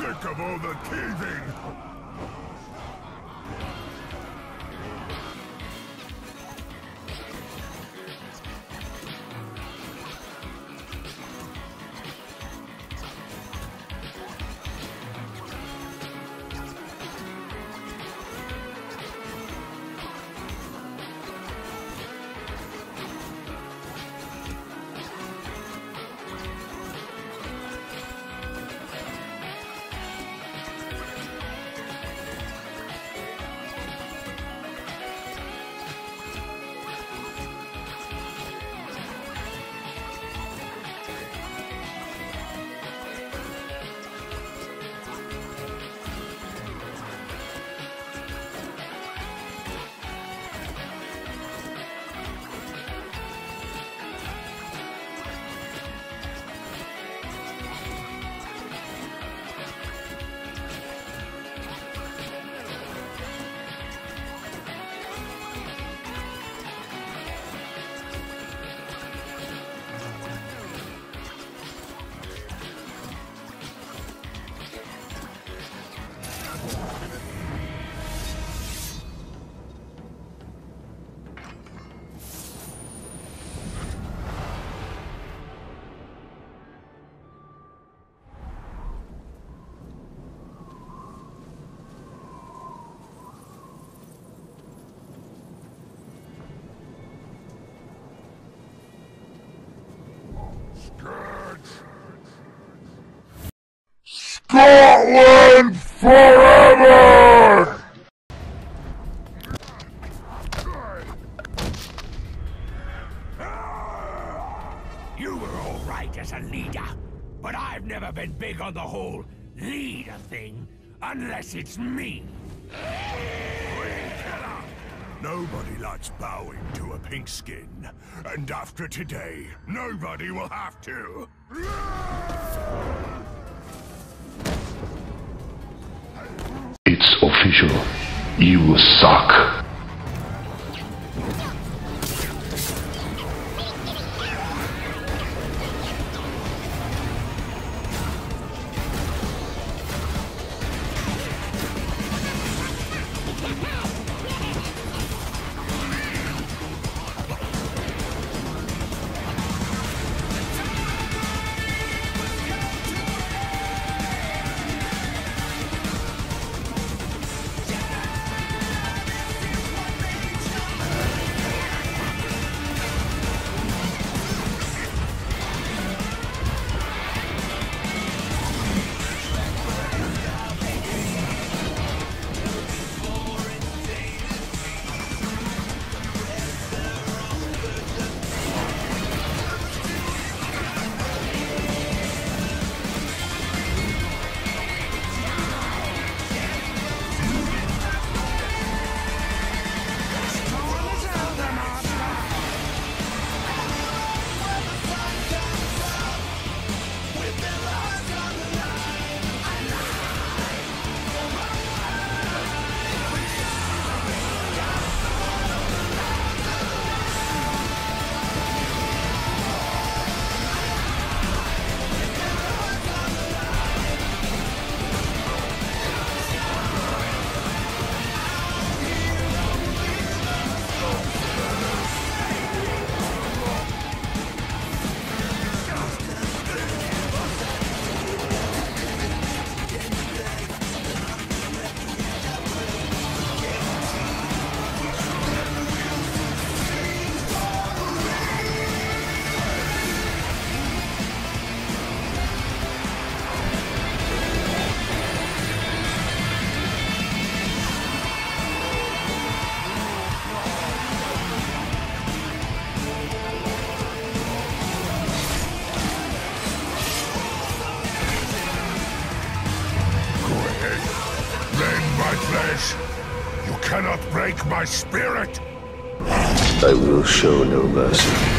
sick of all the thieving! Scotland forever! You were all right as a leader, but I've never been big on the whole leader thing, unless it's me. Nobody likes bowing to a pink skin, and after today, nobody will have to. It's official. You suck. You cannot break my spirit! I will show no mercy.